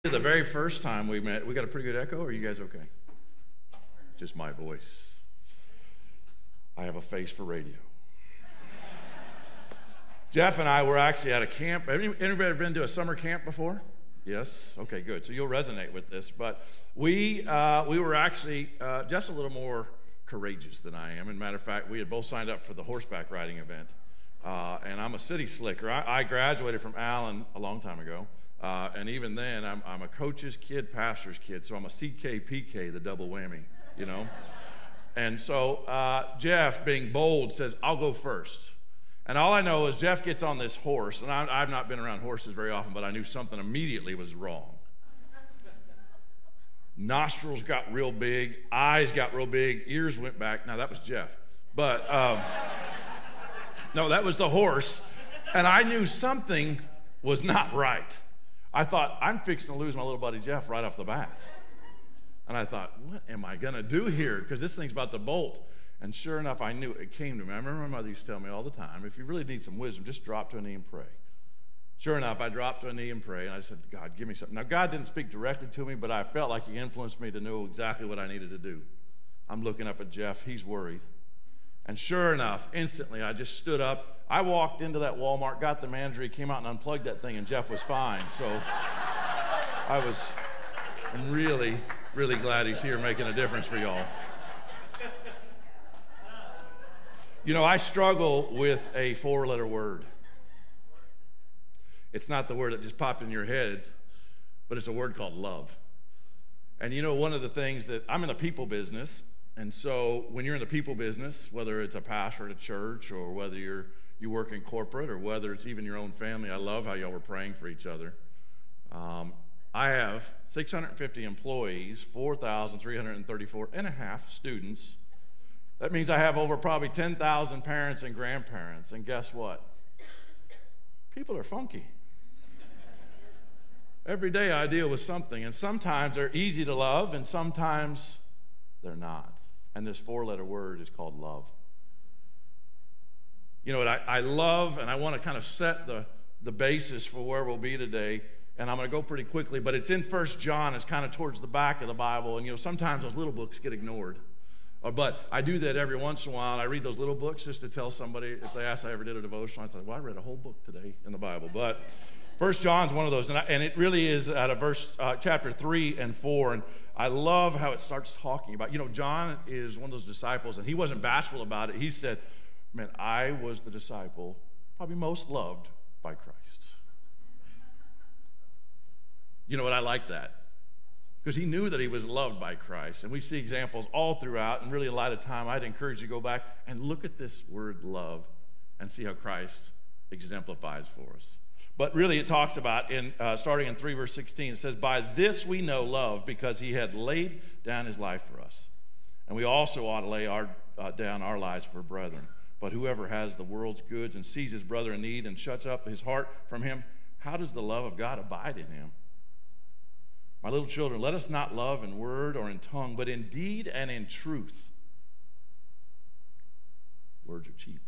The very first time we met, we got a pretty good echo, or are you guys okay? Just my voice. I have a face for radio. Jeff and I were actually at a camp. Anybody been to a summer camp before? Yes? Okay, good. So you'll resonate with this. But we were actually just a little more courageous than I am. As a matter of fact, we had both signed up for the horseback riding event. And I'm a city slicker. I graduated from Allen a long time ago. And even then, I'm a coach's kid, pastor's kid. So I'm a CKPK, the double whammy, you know. And so Jeff, being bold, says, I'll go first. And all I know is Jeff gets on this horse, and I've not been around horses very often, but I knew something immediately was wrong. Nostrils got real big, eyes got real big, ears went back. Now, that was Jeff. But, no, that was the horse. And I knew something was not right. I thought, I'm fixing to lose my little buddy Jeff right off the bat. And I thought, what am I going to do here? Because this thing's about to bolt. And sure enough, I knew it came to me. I remember my mother used to tell me all the time, if you really need some wisdom, just drop to a knee and pray. Sure enough, I dropped to a knee and prayed, and I said, God, give me something. Now, God didn't speak directly to me, but I felt like he influenced me to know exactly what I needed to do. I'm looking up at Jeff. He's worried. And sure enough, instantly, I just stood up. I walked into that Walmart, got the manager. He came out and unplugged that thing, and Jeff was fine. So I'm really, really glad he's here making a difference for y'all. You know, I struggle with a four-letter word. It's not the word that just popped in your head, but it's a word called love. And you know, one of the things that I'm in the people business, and so when you're in the people business, whether it's a pastor at a church or whether you work in corporate or whether it's even your own family, I love how y'all were praying for each other. I have 650 employees, 4,334 and a half students. That means I have over probably 10,000 parents and grandparents. And guess what? People are funky. Every day I deal with something, and sometimes they're easy to love, and sometimes they're not. And this four-letter word is called love. You know what? I love, and I want to kind of set the basis for where we'll be today. And I'm going to go pretty quickly, but it's in 1 John. It's kind of towards the back of the Bible. And, you know, sometimes those little books get ignored. But I do that every once in a while. I read those little books just to tell somebody, if they ask I ever did a devotion, I say, well, I read a whole book today in the Bible. But 1 John's one of those, and it really is out of chapter 3 and 4. And I love how it starts talking about, you know, John is one of those disciples, and he wasn't bashful about it. He said, man, I was the disciple probably most loved by Christ. You know what? I like that. Because he knew that he was loved by Christ. And we see examples all throughout. And really, a lot of time, I'd encourage you to go back and look at this word love and see how Christ exemplifies for us. But really, it talks about, starting in 3 verse 16, it says, by this we know love, because he had laid down his life for us. And we also ought to lay down our lives for brethren. But whoever has the world's goods and sees his brother in need and shuts up his heart from him, how does the love of God abide in him? My little children, let us not love in word or in tongue, but in deed and in truth. Words are cheap.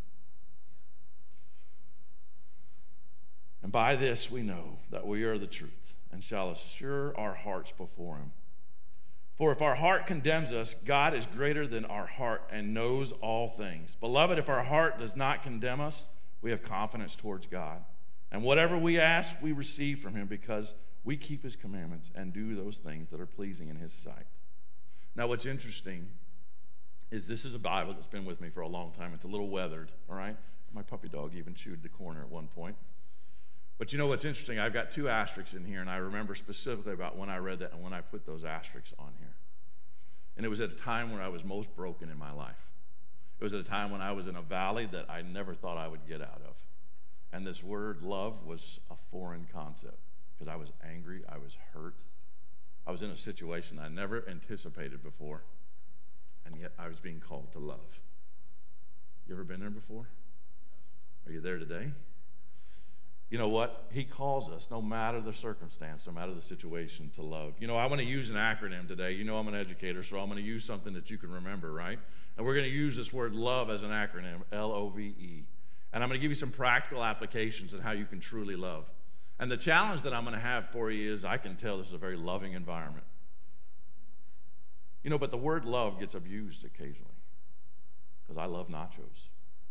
And by this we know that we are the truth, and shall assure our hearts before him. For if our heart condemns us, God is greater than our heart and knows all things. Beloved, if our heart does not condemn us, we have confidence towards God. And whatever we ask, we receive from him, because we keep his commandments and do those things that are pleasing in his sight. Now, what's interesting is this is a Bible that's been with me for a long time. It's a little weathered, all right? My puppy dog even chewed the corner at one point. But you know what's interesting? I've got 2 asterisks in here, and I remember specifically about when I read that and when I put those asterisks on here. And it was at a time when I was most broken in my life. It was at a time when I was in a valley that I never thought I would get out of. And this word love was a foreign concept. Because I was angry, I was hurt. I was in a situation I never anticipated before, and yet I was being called to love. You ever been there before? Are you there today? You know what? He calls us, no matter the circumstance, no matter the situation, to love. You know, I want to use an acronym today. You know I'm an educator, so I'm going to use something that you can remember, right? And we're going to use this word love as an acronym, L-O-V-E. And I'm going to give you some practical applications on how you can truly love. And the challenge that I'm going to have for you is I can tell this is a very loving environment. You know, but the word love gets abused occasionally because I love nachos.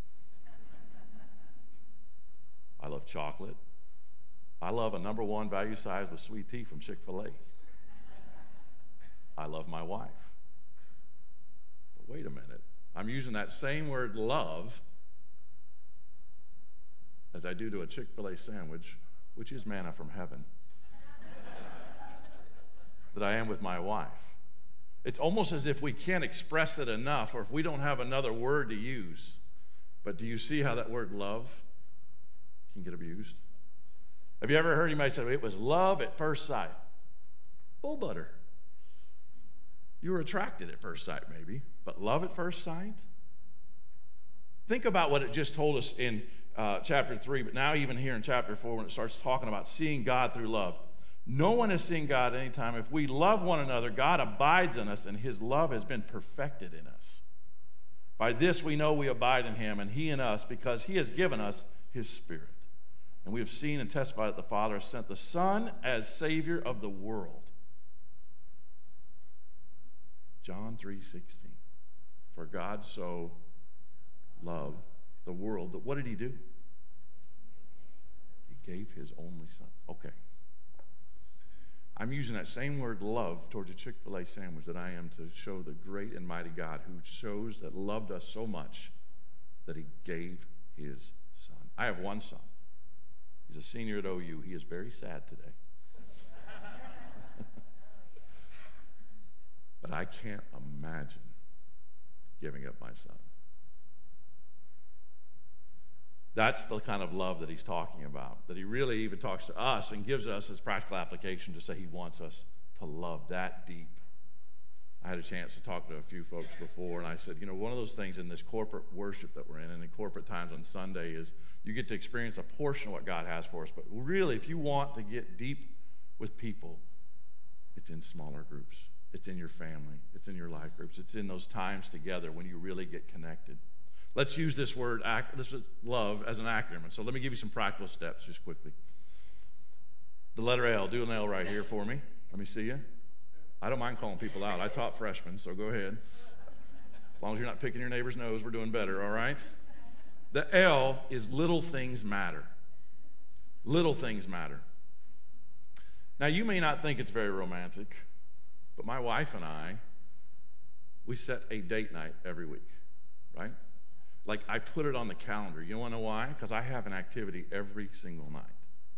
I love chocolate. I love a number one value size with sweet tea from Chick-fil-A. I love my wife. But wait a minute. I'm using that same word love as I do to a Chick-fil-A sandwich, which is manna from heaven, that I am with my wife. It's almost as if we can't express it enough, or if we don't have another word to use. But do you see how that word love can get abused? Have you ever heard anybody say, it was love at first sight? Bull butter. You were attracted at first sight, maybe, but love at first sight? Think about what it just told us in chapter 3, but now even here in chapter 4 when it starts talking about seeing God through love. No one has seen God at any time. If we love one another, God abides in us, and his love has been perfected in us. By this we know we abide in him, and he in us, because he has given us his Spirit. And we have seen and testified that the Father has sent the Son as Savior of the world. John 3:16. For God so loved the world that what did he do? He gave his only Son. Okay. I'm using that same word love towards a Chick-fil-A sandwich that I am to show the great and mighty God who shows that loved us so much that he gave his Son. I have one son. He's a senior at OU. He is very sad today. But I can't imagine giving up my son. That's the kind of love that he's talking about, that he really even talks to us and gives us his practical application to say he wants us to love that deep. I had a chance to talk to a few folks before, and I said, you know, one of those things in this corporate worship that we're in and in corporate times on Sunday is you get to experience a portion of what God has for us. But really, if you want to get deep with people, it's in smaller groups. It's in your family. It's in your life groups. It's in those times together when you really get connected. Let's use this word, love, as an acronym. And so let me give you some practical steps just quickly. The letter L. Do an L right here for me. Let me see you. I don't mind calling people out. I taught freshmen, so go ahead. As long as you're not picking your neighbor's nose, we're doing better, all right? The L is little things matter. Little things matter. Now, you may not think it's very romantic, but my wife and I, we set a date night every week, right? Like, I put it on the calendar. You want to know why? Because I have an activity every single night.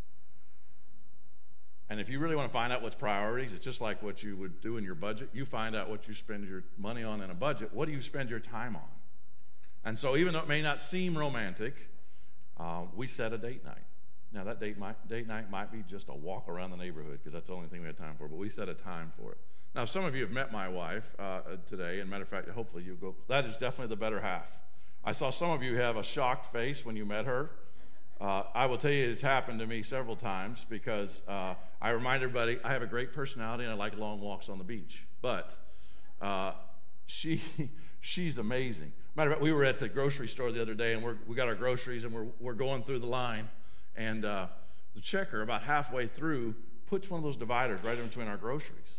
And if you really want to find out what's priorities, it's just like what you would do in your budget. You find out what you spend your money on in a budget. What do you spend your time on? And so even though it may not seem romantic, we set a date night. Now, that date night might be just a walk around the neighborhood because that's the only thing we had time for, but we set a time for it. Now, some of you have met my wife today, and matter of fact, hopefully you'll go. That is definitely the better half. I saw some of you have a shocked face when you met her. I will tell you it's happened to me several times because I remind everybody I have a great personality and I like long walks on the beach. But she's amazing. Matter of fact, we were at the grocery store the other day and we got our groceries and we're going through the line. And the checker, about halfway through, puts one of those dividers right in between our groceries.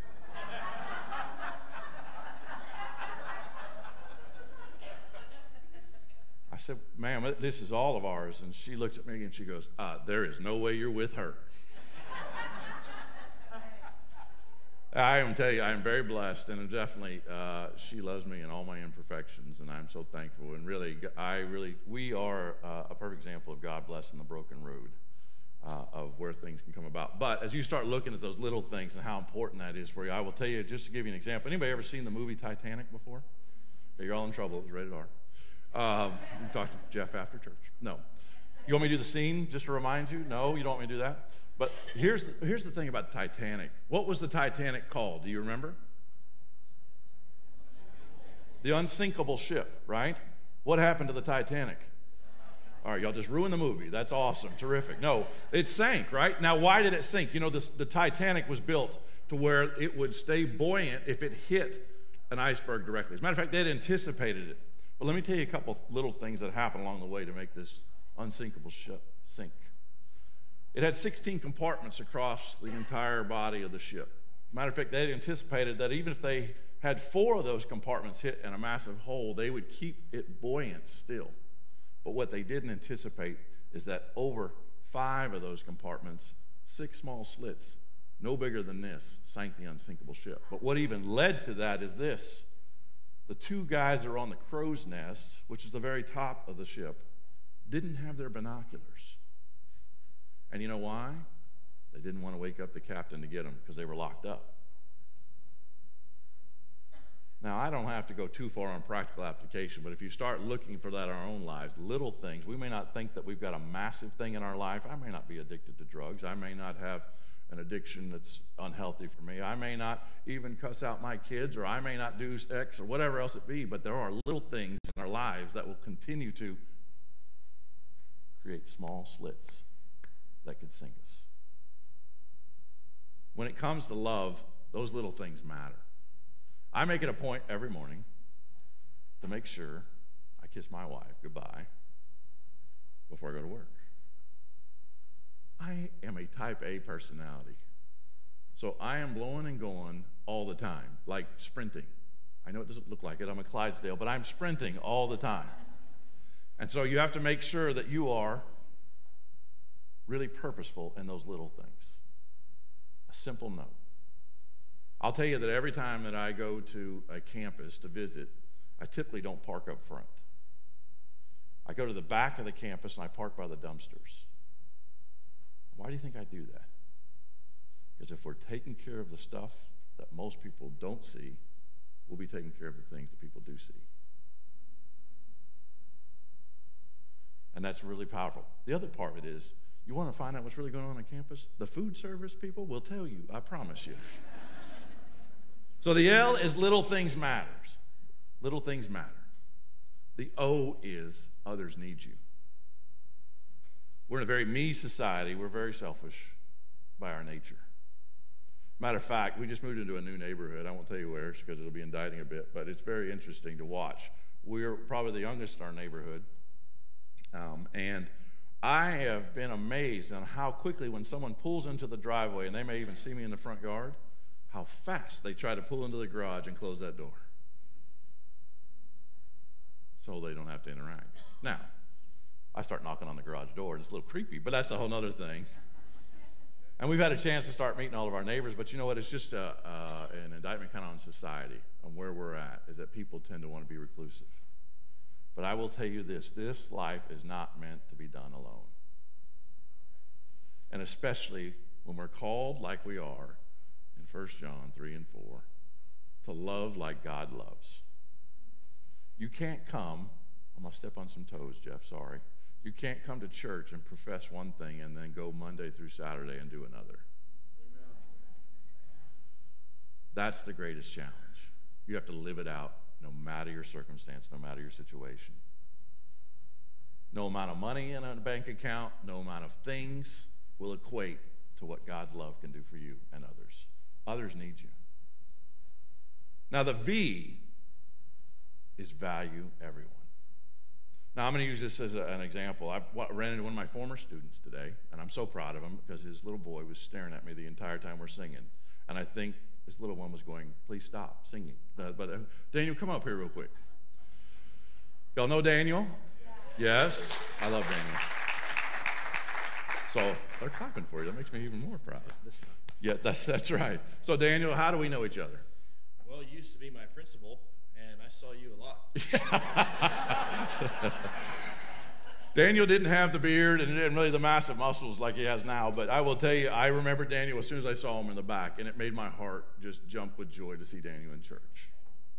I said, ma'am, this is all of ours. And she looks at me and she goes, there is no way you're with her. I am tell you, I am very blessed, and definitely she loves me in all my imperfections, and I'm so thankful. And really, we are a perfect example of God blessing the broken road of where things can come about. But as you start looking at those little things and how important that is for you, I will tell you, just to give you an example. Anybody ever seen the movie Titanic before? Okay, you're all in trouble. It was rated R. You can talk to Jeff after church. No. You want me to do the scene just to remind you? No, you don't want me to do that? But here's the thing about Titanic. What was the Titanic called? Do you remember? The unsinkable ship, right? What happened to the Titanic? All right, y'all just ruined the movie. That's awesome. Terrific. No, it sank, right? Now, why did it sink? You know, the Titanic was built to where it would stay buoyant if it hit an iceberg directly. As a matter of fact, they'd anticipated it. But let me tell you a couple little things that happened along the way to make this unsinkable ship sink. It had 16 compartments across the entire body of the ship. Matter of fact, they had anticipated that even if they had 4 of those compartments hit in a massive hole, they would keep it buoyant still. But what they didn't anticipate is that over 5 of those compartments, 6 small slits, no bigger than this, sank the unsinkable ship. But what even led to that is this. The 2 guys that were on the crow's nest, which is the very top of the ship, didn't have their binoculars. And you know why? They didn't want to wake up the captain to get them because they were locked up. Now, I don't have to go too far on practical application, but if you start looking for that in our own lives, little things, we may not think that we've got a massive thing in our life. I may not be addicted to drugs. I may not have an addiction that's unhealthy for me. I may not even cuss out my kids, or I may not do X or whatever else it be, but there are little things in our lives that will continue to create small slits that could sink us. When it comes to love, those little things matter. I make it a point every morning to make sure I kiss my wife goodbye before I go to work. I am a type A personality. So I am blowing and going all the time, like sprinting. I know it doesn't look like it. I'm a Clydesdale, but I'm sprinting all the time. And so you have to make sure that you are really purposeful in those little things. A simple note. I'll tell you that every time that I go to a campus to visit, I typically don't park up front. I go to the back of the campus and I park by the dumpsters. Why do you think I do that? Because if we're taking care of the stuff that most people don't see, we'll be taking care of the things that people do see. And that's really powerful. The other part of it is, you want to find out what's really going on campus? The food service people will tell you, I promise you. So the L is little things matters. Little things matter. The O is others need you. We're in a very me society. We're very selfish by our nature. Matter of fact, we just moved into a new neighborhood. I won't tell you where because it'll be indicting a bit, but it's very interesting to watch. We're probably the youngest in our neighborhood. And I have been amazed on how quickly when someone pulls into the driveway, and they may even see me in the front yard, how fast they try to pull into the garage and close that door so they don't have to interact. Now, I start knocking on the garage door, and it's a little creepy, but that's a whole other thing. And we've had a chance to start meeting all of our neighbors, but you know what? It's just an indictment kind of on society and where we're at, is that people tend to want to be reclusive. But I will tell you this life is not meant to be done alone. And especially when we're called like we are in 1 John 3 and 4, to love like God loves. You can't come, I'm going to step on some toes, Jeff, sorry. You can't come to church and profess one thing and then go Monday through Saturday and do another. Amen. That's the greatest challenge. You have to live it out no matter your circumstance, no matter your situation. No amount of money in a bank account, no amount of things will equate to what God's love can do for you and others. Others need you. Now the V is value everyone. Now I'm going to use this as an example. I ran into one of my former students today, and I'm so proud of him because his little boy was staring at me the entire time we're singing. And I think this little one was going, please stop singing. But Daniel, come up here real quick. Y'all know Daniel? Yes? I love Daniel. So they're clapping for you. That makes me even more proud. Yeah, that's right. So Daniel, how do we know each other? Well, you used to be my principal, and I saw you a lot. Daniel didn't have the beard and didn't really the massive muscles like he has now, but I will tell you, I remember Daniel as soon as I saw him in the back, and it made my heart just jump with joy to see Daniel in church.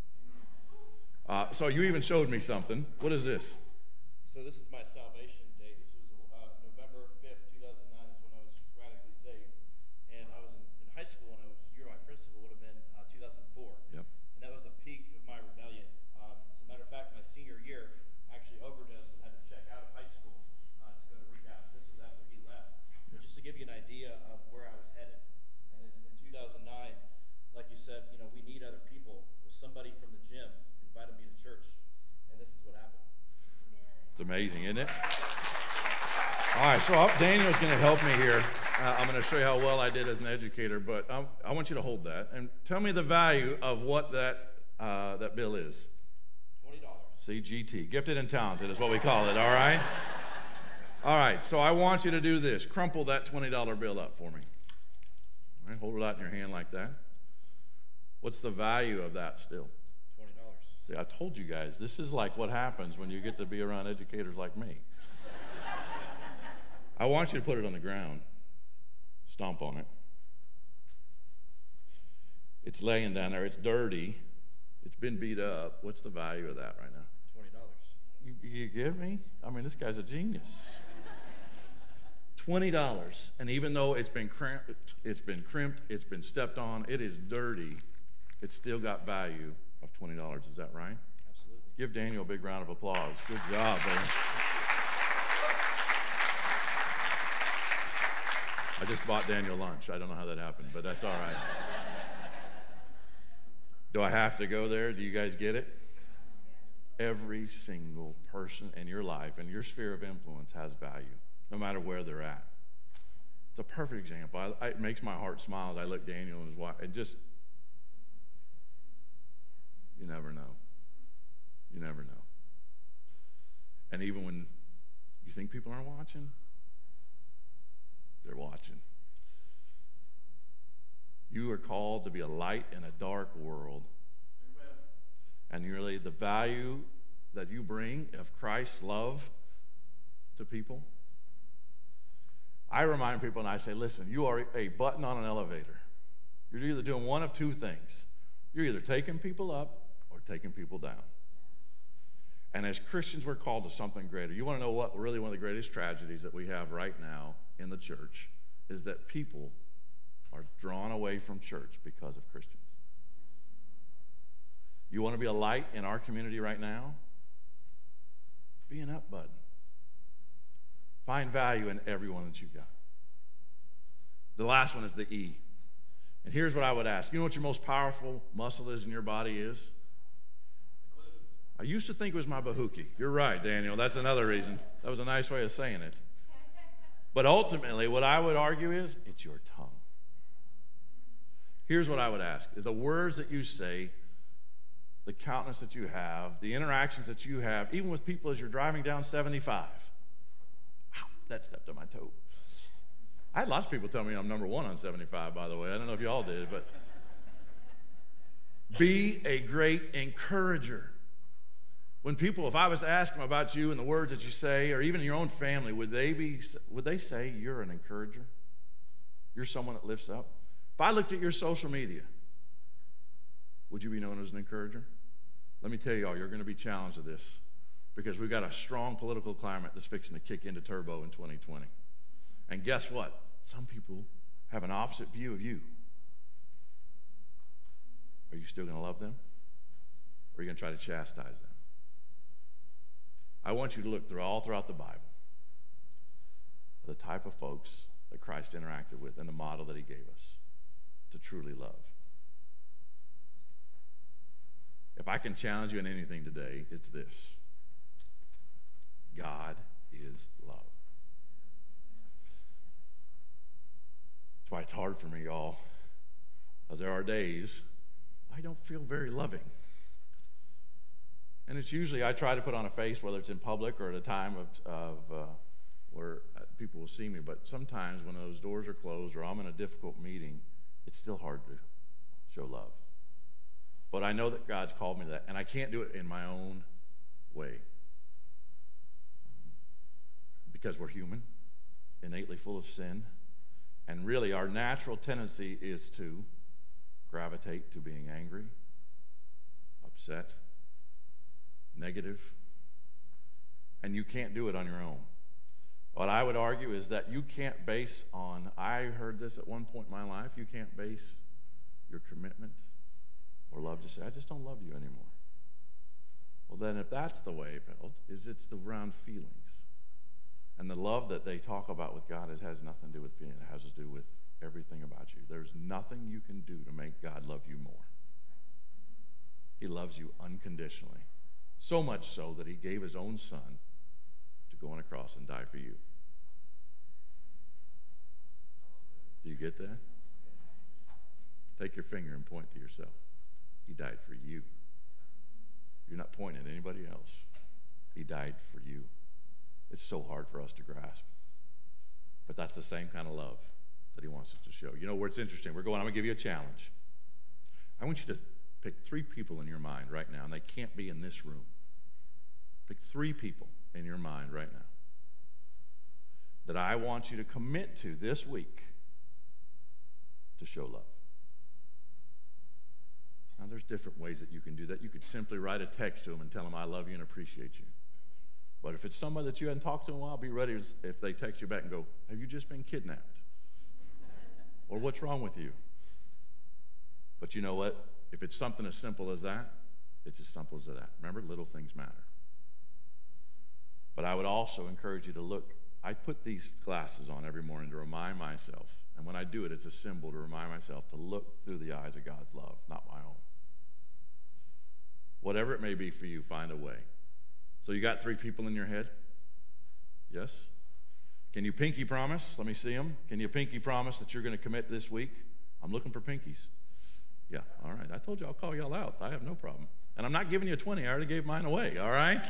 So you even showed me something. What is this? So this is my salvation date. This was November 5th, 2009 is when I was radically saved. And I was in high school, and you were my principal, would have been 2004. Yep. And that was the peak of my rebellion. As a matter of fact, my senior year, I actually overdosed and had to check out of high school to go to rehab. This was after he left. Yep. Just to give you an idea of where I was headed. And in 2009, like you said, we need other people. Well, somebody from the gym invited me to church, and this is what happened. It's amazing, isn't it? All right, so Daniel's going to help me here. I'm going to show you how well I did as an educator, but I want you to hold that and tell me the value of what that bill is. $20. CGT, gifted and talented is what we call it, all right? All right, so I want you to do this. Crumple that $20 bill up for me. All right, hold it out in your hand like that. What's the value of that still? $20. See, I told you guys, this is like what happens when you get to be around educators like me. I want you to put it on the ground. Stomp on it. It's laying down there. It's dirty. It's been beat up. What's the value of that right now? $20. You give me? I mean, this guy's a genius. $20. And even though it's been crimped, it's been stepped on, it is dirty, it's still got value of $20. Is that right? Absolutely. Give Daniel a big round of applause. Good job, buddy. I just bought Daniel lunch. I don't know how that happened, but that's all right. Do I have to go there? Do you guys get it? Every single person in your life and your sphere of influence has value, no matter where they're at. It's a perfect example. It makes my heart smile as I look at Daniel and his wife. And just, you never know. You never know. And even when you think people aren't watching, they're watching. You are called to be a light in a dark world. Amen. And really the value that you bring of Christ's love to people. I remind people and I say, listen, you are a button on an elevator. You're either doing one of two things. You're either taking people up or taking people down. And as Christians, we're called to something greater. You want to know what really one of the greatest tragedies that we have right now in the church is that people are drawn away from church because of Christians. You want to be a light in our community right now? Be an up button. Find value in everyone that you've got. The last one is the E. And here's what I would ask. You know what your most powerful muscle is in your body is? I used to think it was my bahuki. You're right, Daniel. That's another reason. That was a nice way of saying it. But ultimately, what I would argue is, it's your tongue. Here's what I would ask. The words that you say, the countenance that you have, the interactions that you have, even with people as you're driving down 75. Ow, that stepped on my toe. I had lots of people tell me I'm number one on 75, by the way. I don't know if you all did, but be a great encourager. When people, if I was to ask them about you and the words that you say, or even your own family, would they say you're an encourager? You're someone that lifts up? If I looked at your social media, would you be known as an encourager? Let me tell you all, you're going to be challenged with this because we've got a strong political climate that's fixing to kick into turbo in 2020. And guess what? Some people have an opposite view of you. Are you still going to love them? Or are you going to try to chastise them? I want you to look all throughout the Bible the type of folks that Christ interacted with and the model that he gave us to truly love. If I can challenge you in anything today, it's this. God is love. That's why it's hard for me, y'all, because there are days I don't feel very loving. And it's usually I try to put on a face, whether it's in public or at a time of where people will see me. But sometimes when those doors are closed or I'm in a difficult meeting, it's still hard to show love. But I know that God's called me to that, and I can't do it in my own way. Because we're human, innately full of sin. And really our natural tendency is to gravitate to being angry, upset, negative, and you can't do it on your own. What I would argue is that you can't base on, I heard this at one point in my life, you can't base your commitment or love to say, I just don't love you anymore. Well, then if that's the way it felt, it's the round feelings. And the love that they talk about with God has nothing to do with feeling. It has to do with everything about you. There's nothing you can do to make God love you more. He loves you unconditionally. So much so that he gave his own son to go on a cross and die for you. Do you get that? Take your finger and point to yourself. He died for you. You're not pointing at anybody else. He died for you. It's so hard for us to grasp. But that's the same kind of love that he wants us to show. You know where it's interesting? I'm going to give you a challenge. I want you to pick 3 people in your mind right now, and they can't be in this room. Pick 3 people in your mind right now that I want you to commit to this week to show love. Now, there's different ways that you can do that. You could simply write a text to them and tell them, I love you and appreciate you. But if it's somebody that you hadn't talked to in a while, be ready if they text you back and go, have you just been kidnapped? Or what's wrong with you? But you know what? If it's something as simple as that, it's as simple as that. Remember, little things matter. But I would also encourage you to look. I put these glasses on every morning to remind myself, and when I do it, it's a symbol to remind myself to look through the eyes of God's love, not my own. Whatever it may be for you, find a way. So you got 3 people in your head? Yes? Can you pinky promise? Let me see them. Can you pinky promise that you're going to commit this week? I'm looking for pinkies. Yeah, all right. I told you I'll call y'all out. I have no problem. And I'm not giving you a 20. I already gave mine away, all right?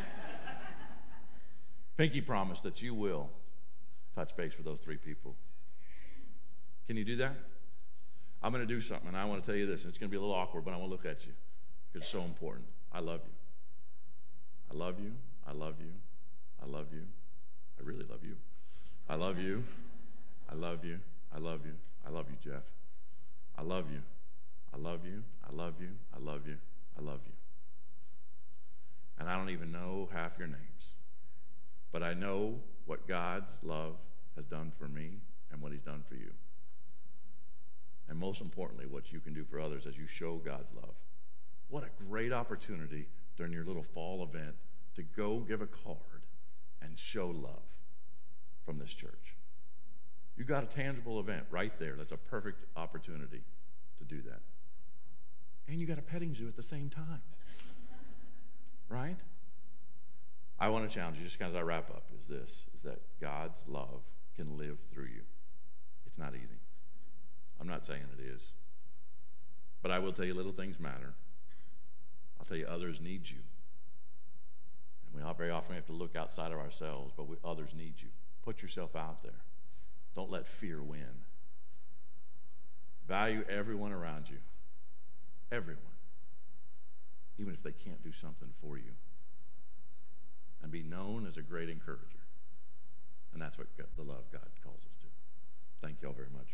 Pinky promise that you will touch base with those 3 people. Can you do that? I'm going to do something, and I want to tell you this. And it's going to be a little awkward, but I want to look at you because it's so important. I love you. I love you. I love you. I love you. I really love you. I love you. I love you. I love you. I love you, Jeff. I love you. I love you. I love you. I love you. I love you. And I don't even know half your names. But I know what God's love has done for me and what he's done for you. And most importantly, what you can do for others as you show God's love. What a great opportunity during your little fall event to go give a card and show love from this church. You got a tangible event right there. That's a perfect opportunity to do that. And you got a petting zoo at the same time. Right? I want to challenge you, just as I wrap up, is that God's love can live through you. It's not easy. I'm not saying it is. But I will tell you little things matter. I'll tell you others need you. And we all very often have to look outside of ourselves, but others need you. Put yourself out there. Don't let fear win. Value everyone around you. Everyone. Even if they can't do something for you. And be known as a great encourager. And that's what the love God calls us to. Thank you all very much.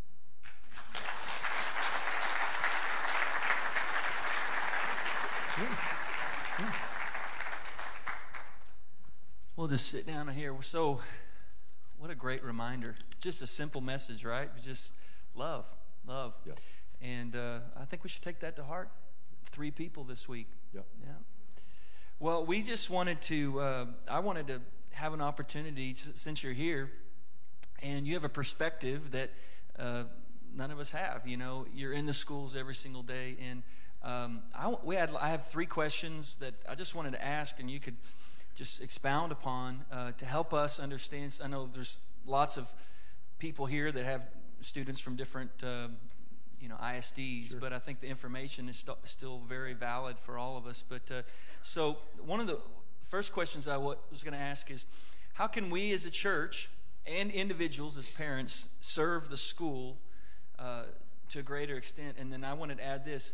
We'll just sit down here. So, what a great reminder. Just a simple message, right? Just love. Yep. And I think we should take that to heart. 3 people this week. Yep. Yeah. Well, we just wanted to, I wanted to have an opportunity, since you're here, and you have a perspective that none of us have. You know, you're in the schools every single day, and I have 3 questions that I just wanted to ask, and you could just expound upon to help us understand. I know there's lots of people here that have students from different ISDs, sure. But I think the information is still very valid for all of us. But so one of the first questions I was going to ask is, how can we as a church and individuals as parents serve the school to a greater extent? And then I wanted to add this,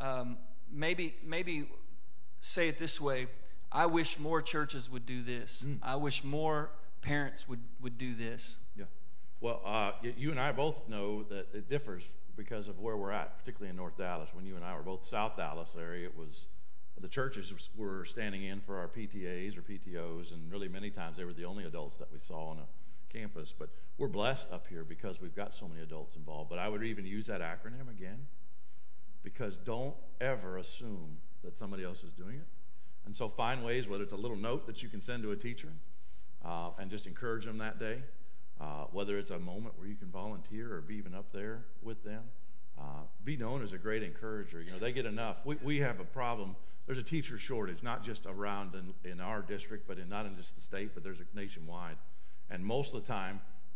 maybe say it this way: I wish more churches would do this. I wish more parents would do this. Yeah. Well, you and I both know that it differs because of where we're at, particularly in North Dallas. When you and I were both South Dallas area, it was the churches were standing in for our PTAs or PTOs, and really many times they were the only adults that we saw on a campus. But we're blessed up here because we've got so many adults involved. But I would even use that acronym again, because don't ever assume that somebody else is doing it. And so find ways, whether it's a little note that you can send to a teacher and just encourage them that day, whether it's a moment where you can volunteer or be even up there with them. Be known as a great encourager. You know, they get enough. We have a problem. There's a teacher shortage, not just around in our district, but not in just the state, but there's a nationwide. And most of the time,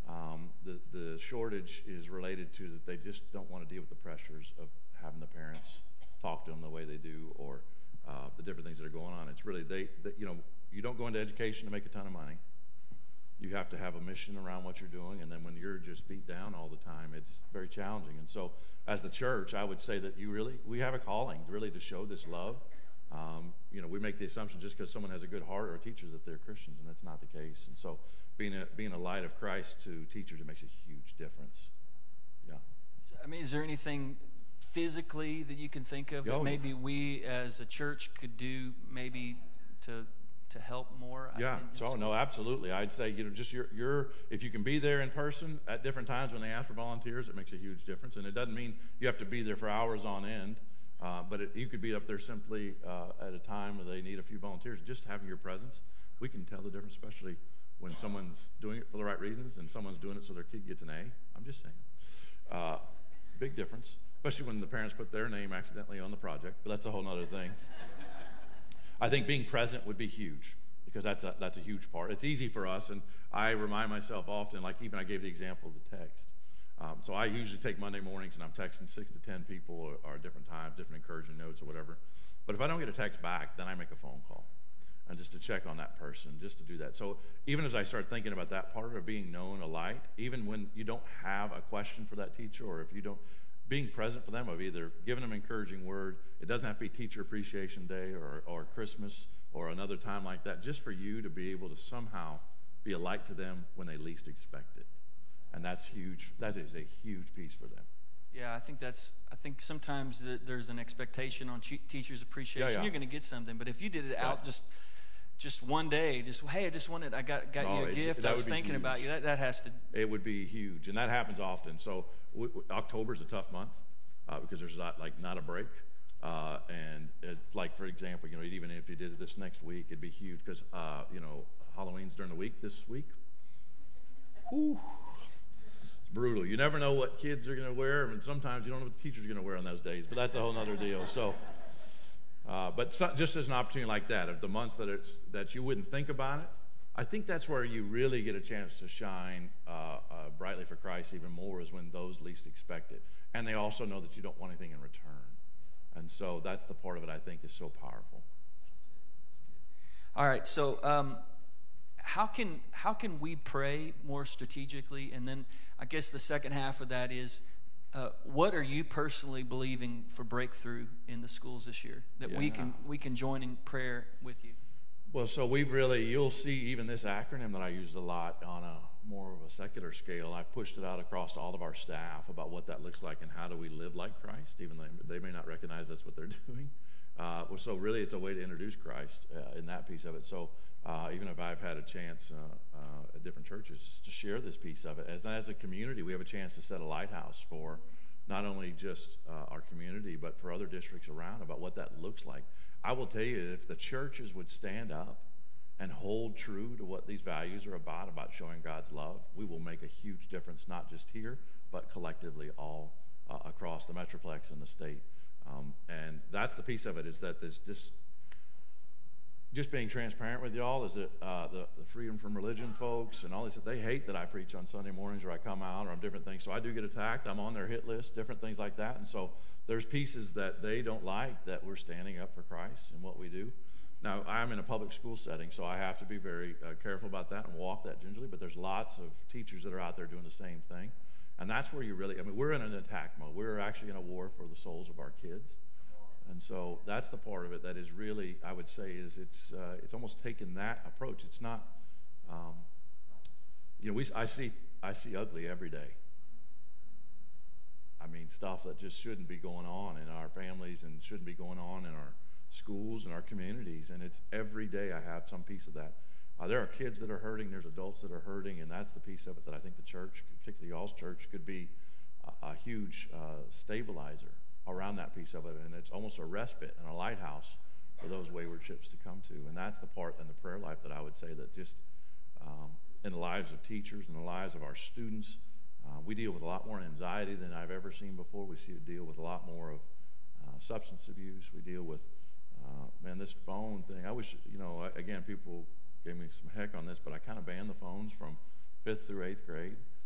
The shortage is related to that they just don't want to deal with the pressures of having the parents talk to them the way they do, or the different things that are going on. It's really you don't go into education to make a ton of money. You have to have a mission around what you're doing, and then when you're just beat down all the time, it's very challenging. And so, as the church, I would say that we have a calling really to show this love. We make the assumption just because someone has a good heart or a teacher that they're Christians, and that's not the case. And so, being a light of Christ to teachers, it makes a huge difference. Yeah. So, is there anything physically that you can think of that maybe we as a church could do maybe to help more? Yeah. No, absolutely. I'd say just your if you can be there in person at different times when they ask for volunteers, it makes a huge difference. And it doesn't mean you have to be there for hours on end, but you could be up there simply at a time where they need a few volunteers. Just having your presence, we can tell the difference, especially when someone's doing it for the right reasons and someone's doing it so their kid gets an A. I'm just saying. Big difference, especially when the parents put their name accidentally on the project, but that's a whole other thing. I think being present would be huge, because that's a huge part. It's easy for us, and I remind myself often, like even I gave the example of the text. So I usually take Monday mornings and I'm texting 6 to 10 people or different times, different encouraging notes or whatever. But if I don't get a text back, then I make a phone call, and just to check on that person, just to do that. So even as I start thinking about that part of being known, a light, even when you don't have a question for that teacher, or if you don't, being present for them, of either giving them an encouraging word. It doesn't have to be Teacher Appreciation Day or Christmas or another time like that, just for you to be able to somehow be a light to them when they least expect it. And that's huge. That is a huge piece for them. Yeah, I think sometimes there's an expectation on teachers' appreciation. Yeah. You're going to get something, but if you did it out just one day, hey, I got you a gift. I was thinking about you. That has to. It would be huge, and that happens often. So October is a tough month because there's not a break, and for example, even if you did it this next week, it'd be huge because Halloween's during the week this week. Whew. It's brutal. You never know what kids are going to wear, and sometimes you don't know what the teachers are going to wear on those days. But that's a whole other deal. So. Just as an opportunity like that, of the months that you wouldn't think about it, I think that's where you really get a chance to shine brightly for Christ even more, is when those least expect it. And they also know that you don't want anything in return. And so that's the part of it I think is so powerful. All right, so how can we pray more strategically? And then I guess the second half of that is, what are you personally believing for breakthrough in the schools this year that we can join in prayer with you? Well, so you'll see even this acronym that I used a lot on a more of a secular scale. I've pushed it out across all of our staff about what that looks like and how do we live like Christ, even though they may not recognize that's what they're doing. So really it's a way to introduce Christ in that piece of it. So even if I've had a chance at different churches to share this piece of it, as a community, we have a chance to set a lighthouse for not only just our community, but for other districts around about what that looks like. I will tell you, if the churches would stand up and hold true to what these values are about showing God's love, we will make a huge difference, not just here, but collectively all across the Metroplex and the state. And that's the piece of it, is that there's just being transparent with y'all, is that the freedom from religion folks and all this, they hate that I preach on Sunday mornings or I come out or on different things. So I do get attacked. I'm on their hit list, different things like that. And so there's pieces that they don't like that we're standing up for Christ and what we do. Now, I'm in a public school setting, so I have to be very careful about that and walk that gingerly. But there's lots of teachers that are out there doing the same thing. And that's where we're in an attack mode. We're actually in a war for the souls of our kids. And so that's the part of it that is really, I would say, is it's almost taken that approach. It's not, I see ugly every day. I mean, stuff that just shouldn't be going on in our families and shouldn't be going on in our schools and our communities. And it's every day I have some piece of that. There are kids that are hurting. There's adults that are hurting. And that's the piece of it that I think the church, particularly y'all's church, could be a huge stabilizer around that piece of it. And it's almost a respite and a lighthouse for those wayward ships to come to. And that's the part in the prayer life that I would say that just in the lives of teachers and the lives of our students, we deal with a lot more anxiety than I've ever seen before. We deal with a lot more of substance abuse. We deal with, this phone thing. I wish, again, people gave me some heck on this, but I kind of banned the phones from 5th through 8th grade.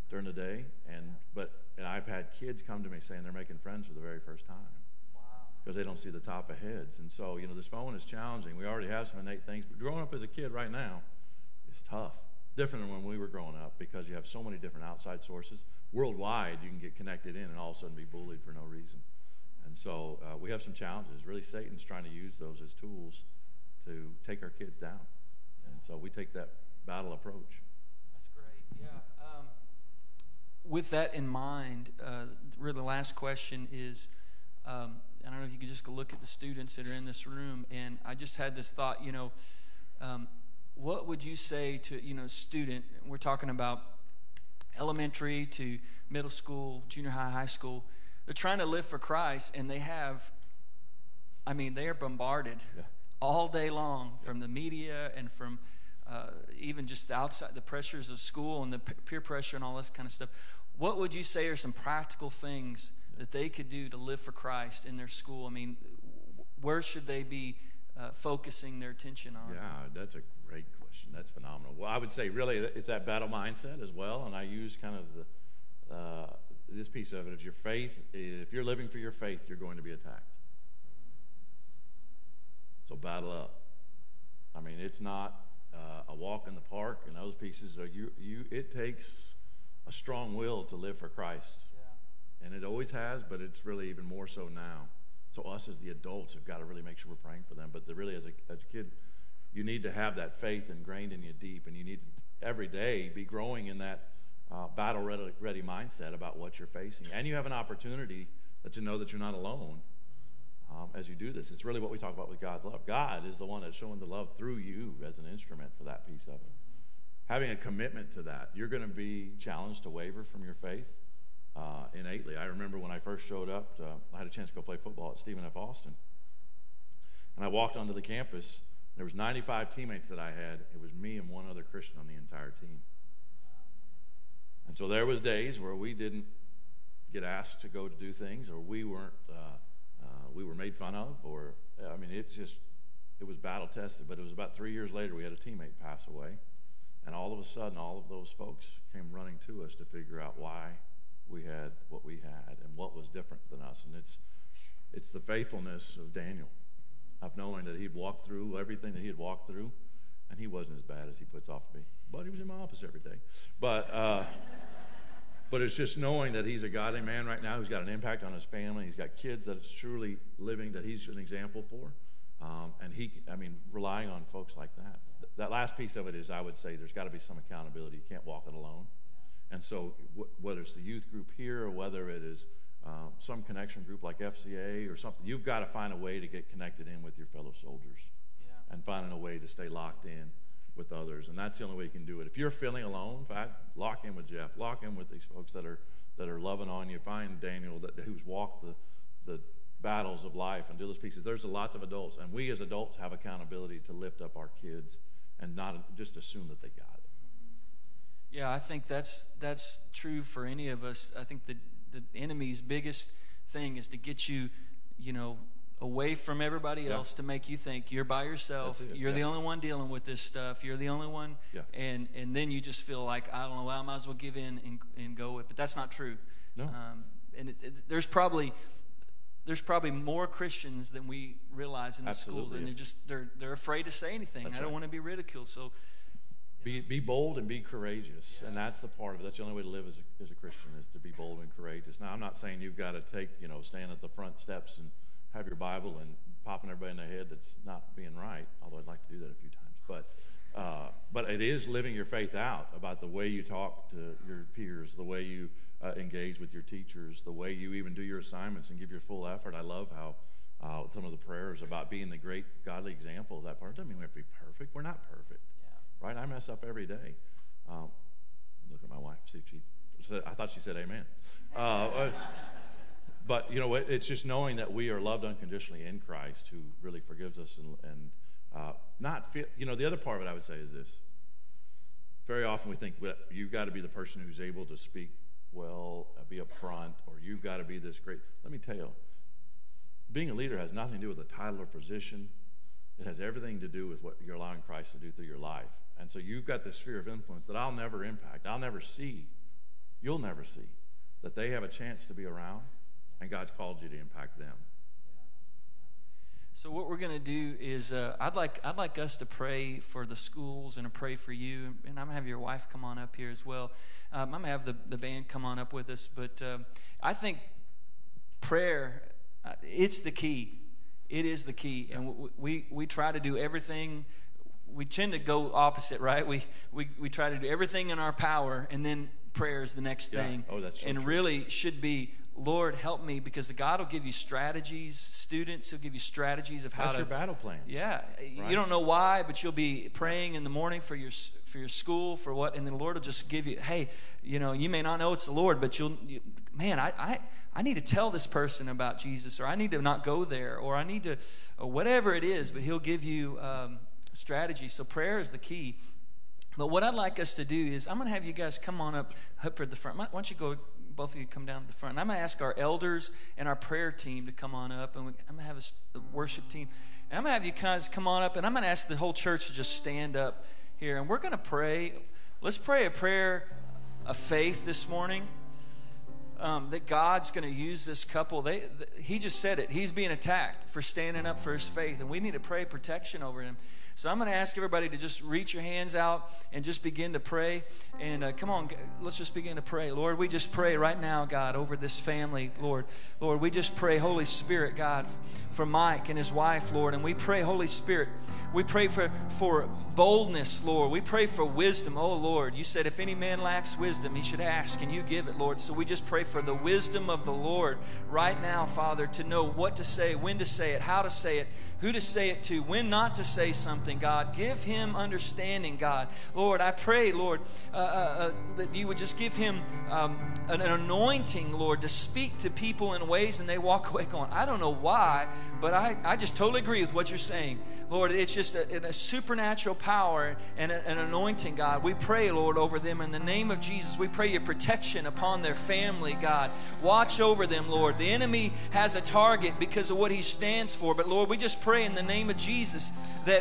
during the day, and I've had kids come to me saying they're making friends for the very first time because they don't see the top of heads. And so, this phone is challenging. We already have some innate things, but growing up as a kid right now is tough. Different than when we were growing up because you have so many different outside sources. Worldwide, you can get connected in and all of a sudden be bullied for no reason. And so we have some challenges. Really, Satan's trying to use those as tools to take our kids down. And so we take that battle approach. That's great, yeah. With that in mind, really the last question is, I don't know if you could just go look at the students that are in this room, and I just had this thought, what would you say to, student, we're talking about elementary to middle school, junior high, high school, they're trying to live for Christ, and they are bombarded all day long from the media and from even just the outside, the pressures of school and the peer pressure and all this kind of stuff. What would you say are some practical things that they could do to live for Christ in their school? I mean, where should they be focusing their attention on? Yeah, that's a great question. That's phenomenal. Well, I would say really it's that battle mindset as well, and I use kind of this piece of it. If you're living for your faith, you're going to be attacked. So battle up. I mean, it's not a walk in the park, and those pieces are it takes a strong will to live for Christ. Yeah. And it always has, but it's really even more so now. So us as the adults have got to really make sure we're praying for them. But really, as a kid, you need to have that faith ingrained in you deep, and you need to every day be growing in that battle-ready mindset about what you're facing. And you have an opportunity to know that you're not alone as you do this. It's really what we talk about with God's love. God is the one that's showing the love through you as an instrument for that piece of it. Having a commitment to that. You're going to be challenged to waver from your faith innately. I remember when I first showed up, I had a chance to go play football at Stephen F. Austin. And I walked onto the campus. There was 95 teammates that I had. It was me and one other Christian on the entire team. And so there was days where we didn't get asked to go to do things, or we weren't, we were made fun of, or, I mean, it was battle tested. But it was about 3 years later we had a teammate pass away. And all of a sudden, all of those folks came running to us to figure out why we had what we had and what was different than us. And it's the faithfulness of Daniel, of knowing that he'd walked through everything that he had walked through, and he wasn't as bad as he puts off to be. But he was in my office every day. But it's just knowing that he's a godly man right now who's got an impact on his family. He's got kids that it's truly living, that he's an example for. And relying on folks like that. That last piece of it is, I would say, there's got to be some accountability. You can't walk it alone. And so whether it's the youth group here or whether it is some connection group like FCA or something, you've got to find a way to get connected in with your fellow soldiers and finding a way to stay locked in with others. And that's the only way you can do it. If you're feeling alone, in fact, lock in with Jeff. Lock in with these folks that are loving on you. Find Daniel who's walked the battles of life and do those pieces. There's lots of adults, and we as adults have accountability to lift up our kids and not just assume that they got it. Yeah, I think that's true for any of us. I think the enemy's biggest thing is to get you, away from everybody else, to make you think you're by yourself. You're the only one dealing with this stuff. You're the only one, and then you just feel like, I don't know, I might as well give in and go with. But that's not true. No. And there's probably more Christians than we realize in the schools, and they're afraid to say anything. That's I don't want to be ridiculed. So be bold and be courageous, and that's the part of it. That's the only way to live as a Christian, is to be bold and courageous. Now, I'm not saying you've got to stand at the front steps and have your Bible and popping everybody in the head that's not being right, although I'd like to do that a few times. But it is living your faith out about the way you talk to your peers, the way you engage with your teachers, the way you even do your assignments and give your full effort. I love how some of the prayers about being the great godly example of that part. It doesn't mean we have to be perfect. We're not perfect, right? I mess up every day. Look at my wife. See if she said, I thought she said amen. But it's just knowing that we are loved unconditionally in Christ, who really forgives us and not feel. The other part of it I would say is this. Very often we think you've got to be the person who's able to speak well, be up front, or you've got to be this great. Let me tell you, being a leader has nothing to do with a title or position. It has everything to do with what you're allowing Christ to do through your life. And so you've got this sphere of influence that I'll never impact. I'll never see. you'll never see, that they have a chance to be around, and God's called you to impact them. So what we're going to do is I'd like us to pray for the schools and to pray for you. And I'm going to have your wife come on up here as well. I'm going to have the band come on up with us. But I think prayer, it's the key. It is the key. And we try to do everything. We tend to go opposite, right? We try to do everything in our power, and then prayer is the next thing. Oh, that's so and true. Really should be, Lord, help me, because God will give you strategies. Students, He'll give you strategies of how That's your battle plan. Yeah, Right. you don't know why, but you'll be praying in the morning for your school, for what, and then the Lord will just give you, hey, you may not know it's the Lord, but man, I need to tell this person about Jesus, or I need to not go there, or I need to, or whatever it is, but He'll give you strategy. So prayer is the key. But what I'd like us to do is, I'm going to have you guys come on up at the front. Why don't you go, both of you come down to the front. And I'm going to ask our elders and our prayer team to come on up, and I'm going to have the worship team. And I'm going to have you guys come on up, and I'm going to ask the whole church to just stand up here. And we're going to pray. Let's pray a prayer of faith this morning. That God's going to use this couple. He just said it. He's being attacked for standing up for his faith, and we need to pray protection over him. So I'm going to ask everybody to just reach your hands out and just begin to pray. And come on, let's just begin to pray. Lord, we just pray right now, God, over this family, Lord. Lord, we just pray, Holy Spirit, God, for Mike and his wife, Lord. And we pray, Holy Spirit, we pray for boldness, Lord. We pray for wisdom. Oh, Lord, you said if any man lacks wisdom, he should ask, and you give it, Lord. So we just pray for the wisdom of the Lord right now, Father, to know what to say, when to say it, how to say it, who to say it to, when not to say something, God. Give him understanding, God. Lord, I pray, Lord, that you would just give him an anointing, Lord, to speak to people in ways, and they walk away going, I don't know why, but I just totally agree with what you're saying. Lord, it's just a supernatural power and an anointing, God. We pray, Lord, over them in the name of Jesus. We pray your protection upon their family, God. Watch over them, Lord. The enemy has a target because of what he stands for, but Lord, we just pray in the name of Jesus that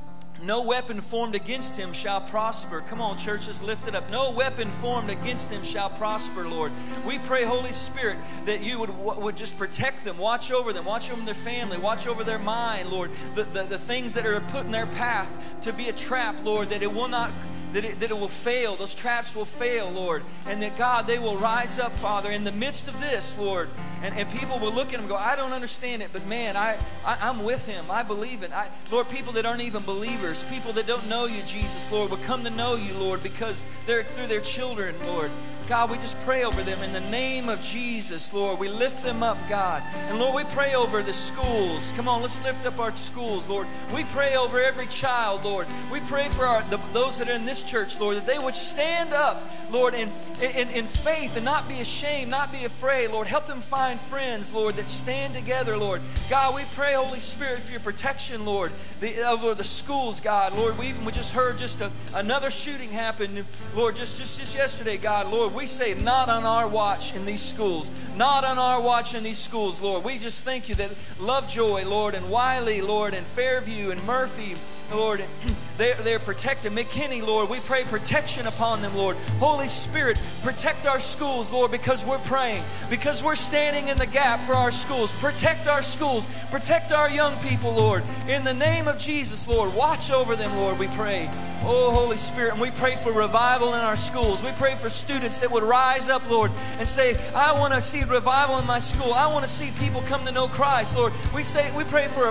no weapon formed against him shall prosper. Come on, church, let's lift it up. No weapon formed against him shall prosper, Lord. We pray, Holy Spirit, that you would just protect them, watch over them, watch over their family, watch over their mind, Lord. The things that are put in their path to be a trap, Lord, that it will not, that it will fail. Those traps will fail, Lord. And that, God, they will rise up, Father, in the midst of this, Lord. And people will look at him and go, I don't understand it, but man, I'm with him. I believe it. Lord, people that aren't even believers, people that don't know you, Jesus, Lord, will come to know you, Lord, because they're through their children, Lord. God, we just pray over them in the name of Jesus, Lord. We lift them up, God. And Lord, we pray over the schools. Come on, let's lift up our schools, Lord. We pray over every child, Lord. We pray for those that are in this church, Lord, that they would stand up, Lord, in faith and not be ashamed, not be afraid, Lord. Help them find friends, Lord, that stand together, Lord. God, we pray, Holy Spirit, for your protection, Lord, over the schools, God. Lord, we just heard another shooting happen, Lord, just yesterday, God. Lord, we say not on our watch in these schools. Not on our watch in these schools, Lord. We just thank you that Lovejoy, Lord, and Wiley, Lord, and Fairview and Murphy, Lord, they're protected. McKinney, Lord, we pray protection upon them, Lord. Holy Spirit, protect our schools, Lord, because we're praying, because we're standing in the gap for our schools. Protect our schools. Protect our young people, Lord. In the name of Jesus, Lord, watch over them, Lord, we pray. Oh, Holy Spirit, and we pray for revival in our schools. We pray for students that would rise up, Lord, and say, I want to see revival in my school. I want to see people come to know Christ, Lord. We pray for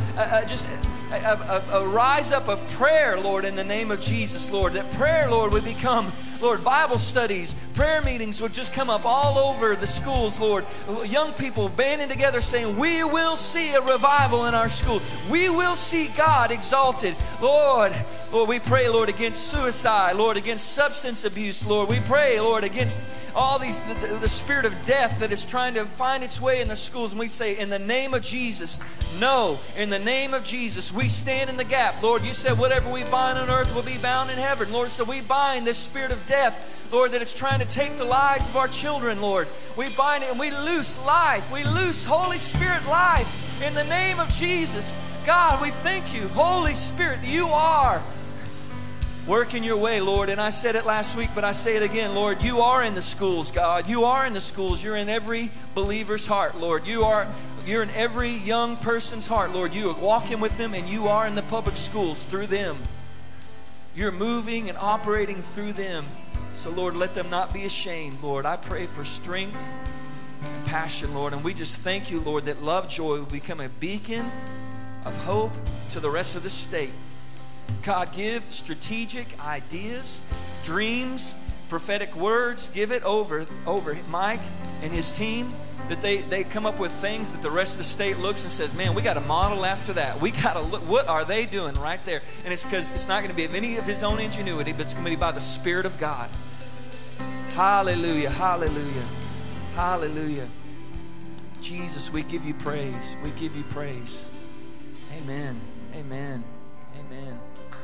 a rise up of prayer, Lord, in the name of Jesus, Lord. That prayer, Lord, would become, Lord, Bible studies, prayer meetings would just come up all over the schools, Lord. Young people banding together saying, we will see a revival in our school. We will see God exalted. Lord, we pray, Lord, against suicide, Lord, against substance abuse, Lord. We pray, Lord, against all these, the spirit of death that is trying to find its way in the schools. And we say, in the name of Jesus, no. In the name of Jesus, we stand in the gap. Lord, you said whatever we bind on earth will be bound in heaven. Lord, so we bind this spirit of death, Lord, that it's trying to take the lives of our children, Lord. We bind it and we loose life. We loose Holy Spirit life in the name of Jesus. God, we thank you, Holy Spirit, that you are Work in your way, Lord. And I said it last week, but I say it again, Lord. You are in the schools, God. You are in the schools. You're in every believer's heart, Lord. You're in every young person's heart, Lord. You are walking with them, and you are in the public schools through them. You're moving and operating through them. So, Lord, let them not be ashamed, Lord. I pray for strength and passion, Lord. And we just thank you, Lord, that Lovejoy will become a beacon of hope to the rest of the state. God, give strategic ideas, dreams, prophetic words. Give it over Mike and his team, that they come up with things that the rest of the state looks and says, man, we got to model after that. We got to look, what are they doing right there? And it's because it's not going to be of any of his own ingenuity, but it's going to be by the Spirit of God. Hallelujah, hallelujah, hallelujah. Jesus, we give you praise. We give you praise. Amen, amen, amen.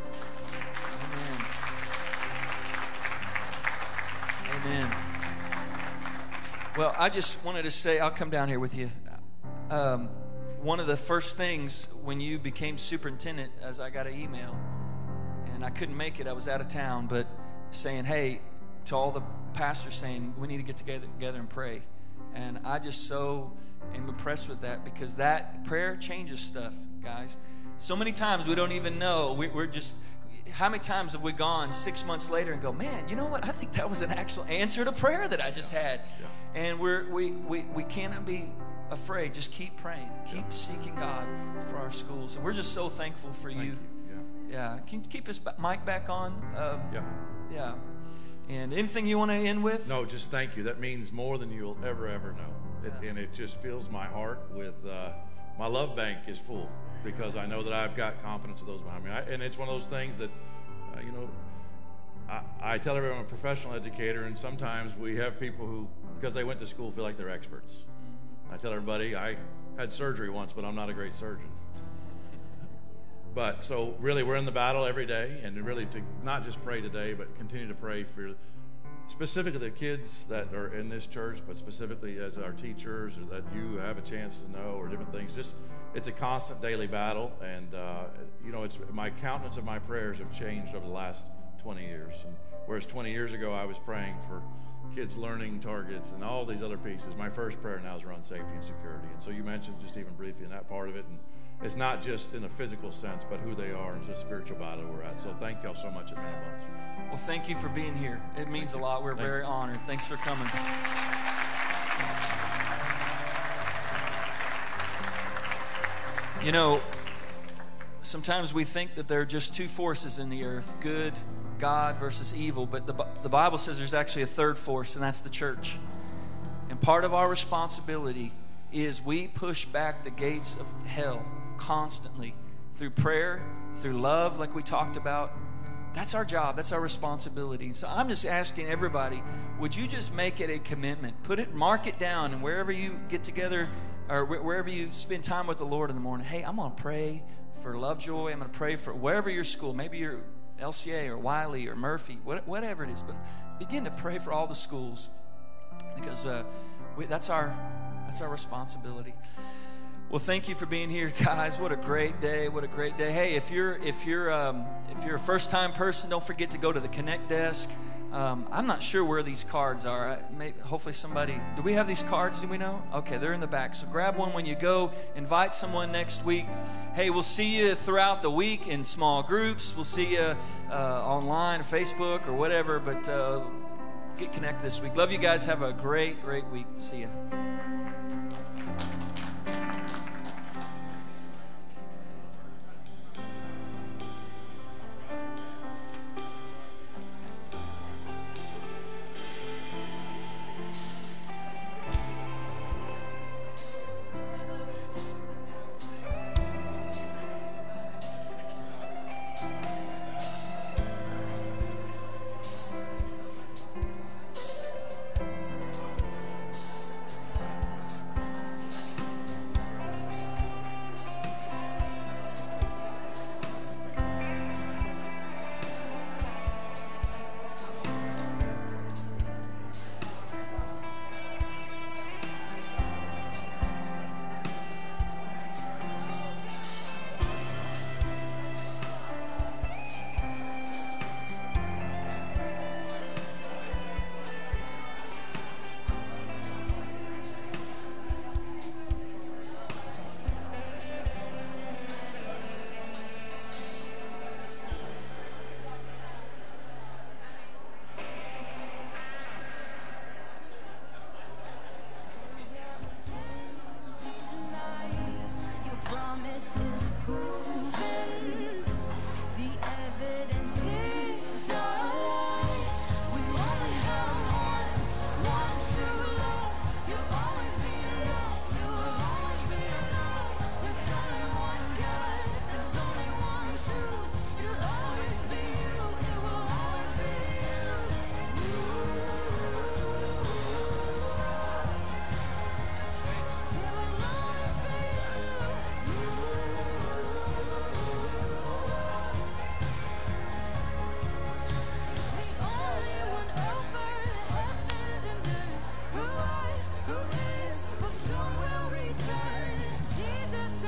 Amen. Well, I just wanted to say, I'll come down here with you. One of the first things when you became superintendent, as I got an email, and I couldn't make it, I was out of town, but saying, hey, to all the pastors saying, we need to get together and pray. And I just so am impressed with that, because that prayer changes stuff, guys. So many times we don't even know. We're just... How many times have we gone 6 months later and go, man, you know what? I think that was an actual answer to prayer that I just had. Yeah. And we cannot be afraid. Just keep praying. Keep seeking God for our schools. And we're just so thankful for you. Yeah. Can you keep his mic back on? Yeah. And anything you want to end with? No, just thank you. That means more than you'll ever know. And it just fills my heart with, my love bank is full, because I know that I've got confidence of those behind me. And it's one of those things that, I tell everyone I'm a professional educator, and sometimes we have people who, because they went to school, feel like they're experts. I tell everybody, I had surgery once, but I'm not a great surgeon. But so really, we're in the battle every day, and really to not just pray today, but continue to pray for specifically the kids that are in this church, but specifically as our teachers, or that you have a chance to know, or different things. Just, it's a constant daily battle, and it's my countenance of my prayers have changed over the last 20 years. And whereas 20 years ago I was praying for kids' learning targets and all these other pieces, my first prayer now is around safety and security. And so you mentioned just even briefly in that part of it, and it's not just in a physical sense, but who they are, and it's a spiritual battle we're at. So thank y'all so much at Man Bunch. Well, thank you for being here. It means a lot. We're very honored. Thanks for coming. Sometimes we think that there are just two forces in the earth, good, God versus evil, but the Bible says there's actually a third force, and that's the church. And part of our responsibility is we push back the gates of hell constantly through prayer, through love, like we talked about. That's our job. That's our responsibility. So I'm just asking everybody, would you just make it a commitment? Mark it down, and wherever you get together or wherever you spend time with the Lord in the morning, hey, I'm going to pray for Lovejoy. I'm going to pray for wherever your school, maybe your LCA or Wiley or Murphy, whatever it is. But begin to pray for all the schools, because that's our responsibility. Well, thank you for being here, guys. What a great day! What a great day! Hey, if you're a first-time person, don't forget to go to the Connect desk. I'm not sure where these cards are. Hopefully somebody... Do we have these cards? Do we know? Okay, they're in the back. So grab one when you go. Invite someone next week. Hey, we'll see you throughout the week in small groups. We'll see you online, Facebook, or whatever. But get connected this week. Love you guys. Have a great, great week. See you.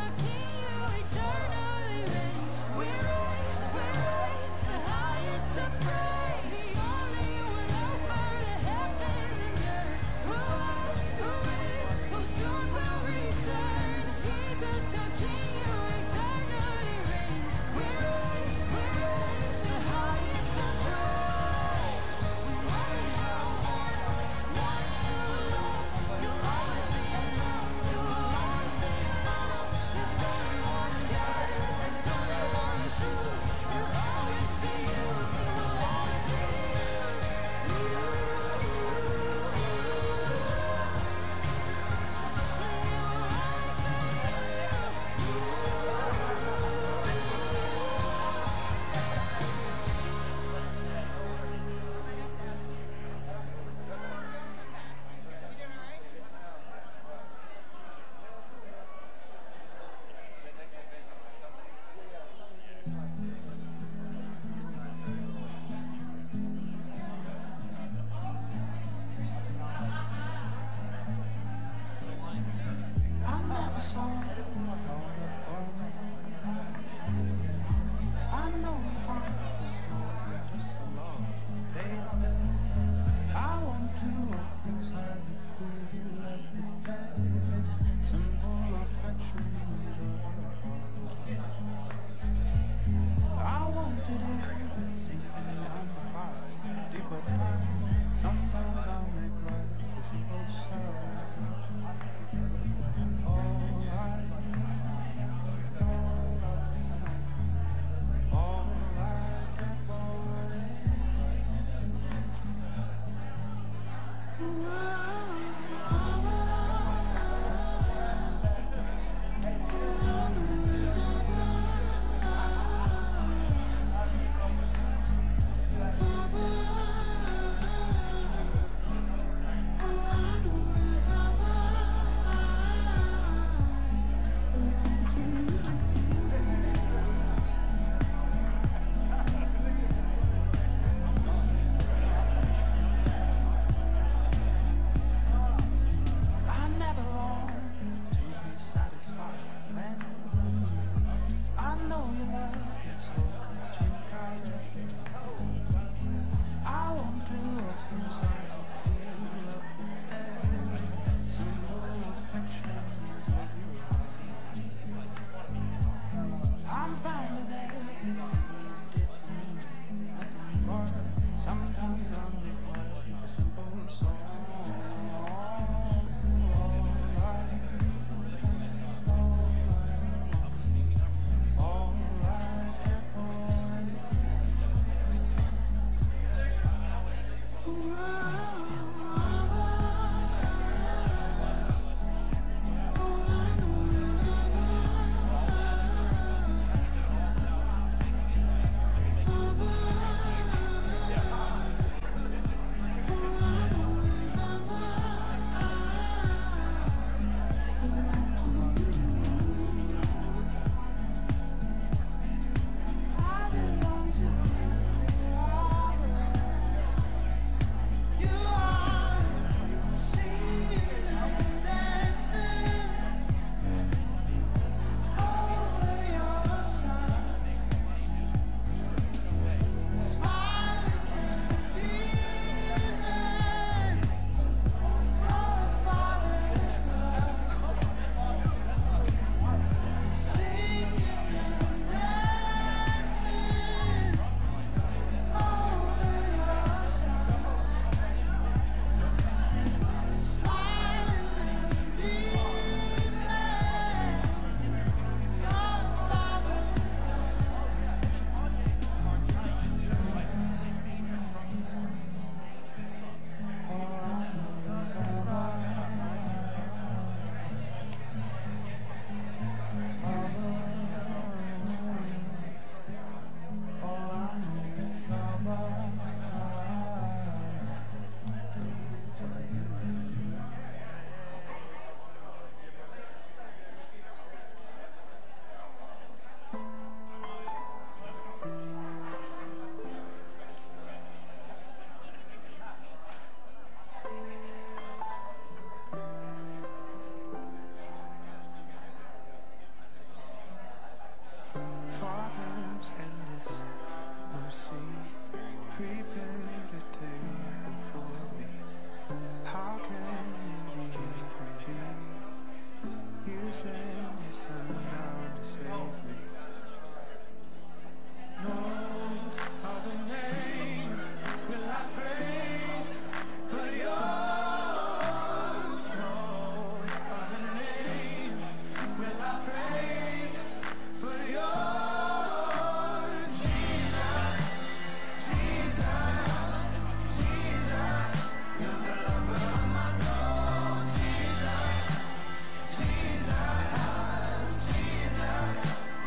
our King, you eternally reign. We raise the highest of praise. The only one over the heavens and earth. Who was, who is, who soon will return. Jesus, our King, you eternally reign. We raise the highest of praise. We only have one true love. You'll always be enough. You will always be enough. There's only one God. Son down to save me. No other name will I praise but yours. No other name will I praise but yours. Jesus, Jesus, Jesus, you're the lover of my soul. Jesus, Jesus, Jesus,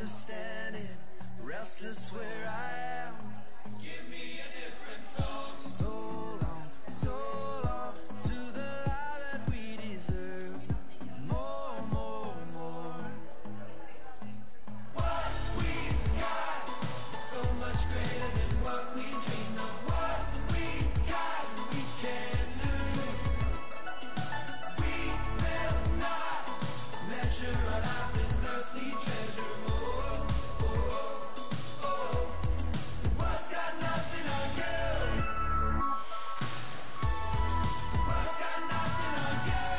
understanding, restless where I am. Give me a different song. So long to the life that we deserve. More, more, more. What we got is so much greater than what we dreamed of. What we got, we can't lose. We will not measure our life in earthly treasure. Oh, oh, oh. The world's got nothing on you. The world's got nothing on you.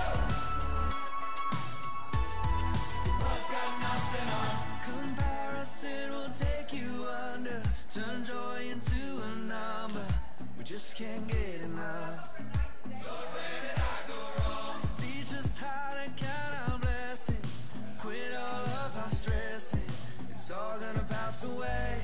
The world's got nothing on. Comparison will take you under, turn joy into a number. We just can't get enough. Lord, where did I go wrong? Teach us how to count our blessings, quit all of our stressing. It's all gonna pass away.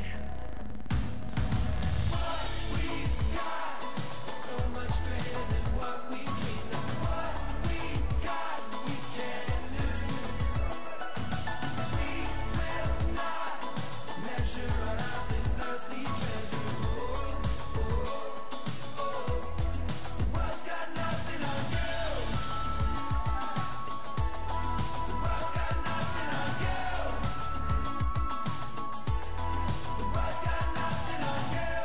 What we got is so much greater than what we dreamed of. What we got, we can't lose. We will not measure our life in earthly treasure. Oh, oh, oh. The world's got nothing on you. The world's got nothing on you. The world's got nothing on you.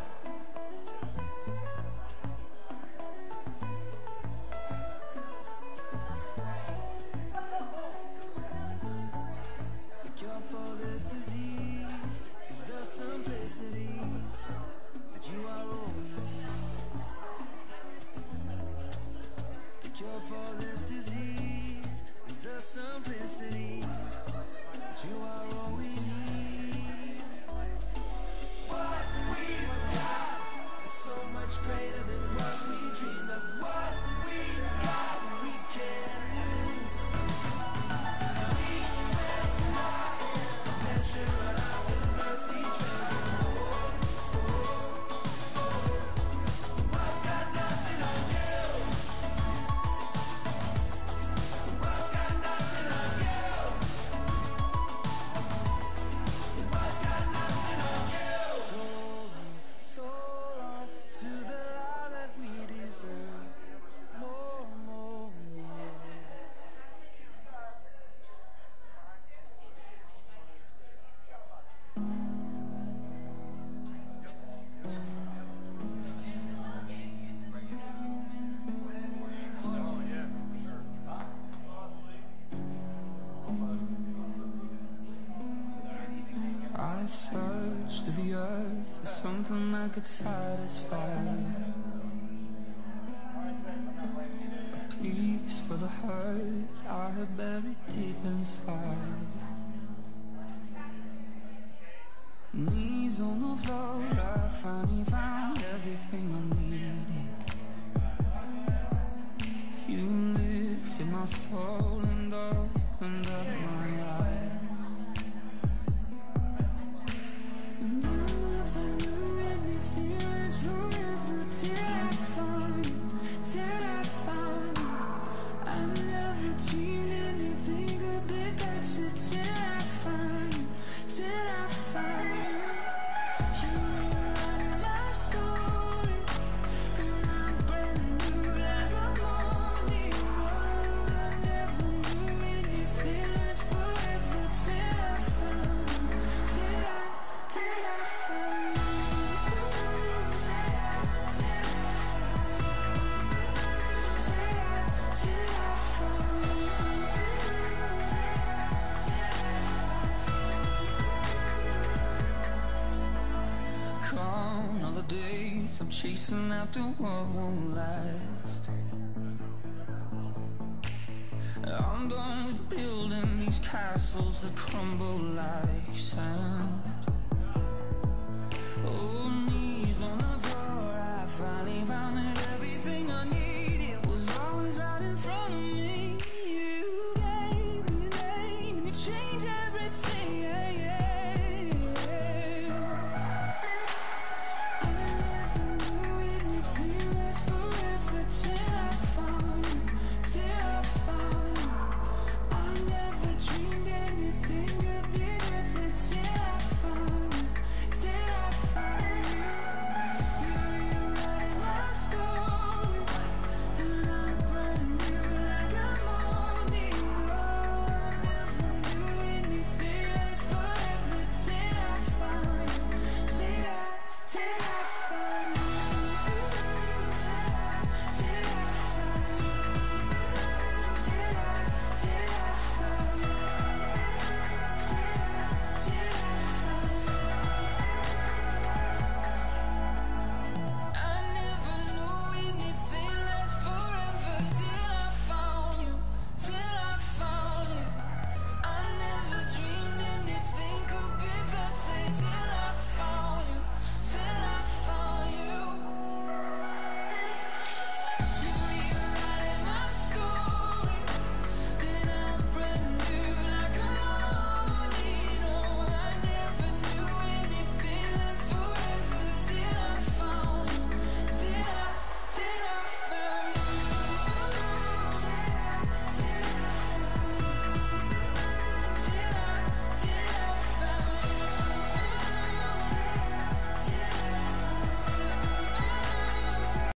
The cure for this disease is the simplicity that you are all you need. The cure for this disease is the simplicity that you are all we need. What we got is so much greater than what we dreamed of. What we got, we can't lose. We will not measure our life in earthly treasure. Oh, oh, oh. The world's got nothing on you. The world's got nothing on you. The world's got nothing on you. So long to the life that we deserve. More, more, more. I searched through the earth for something that could satisfy. A peace for the hurt I had buried deep inside. Knees on the floor, I finally found everything I needed. You lifted my soul and opened up my eyes. And I never knew anything lasts forever till I found you, till I found you. I never dreamed anything could be better till I found you, till I found you. You rewriting my story, and I'm brand new like a morning. Oh, I never knew anything lasts forever till I found you, till I found you, till I found you. Count all the days I'm chasing after what won't last. I'm done with building these castles that crumble like sand. Oh, knees on the floor, I finally found that everything I need.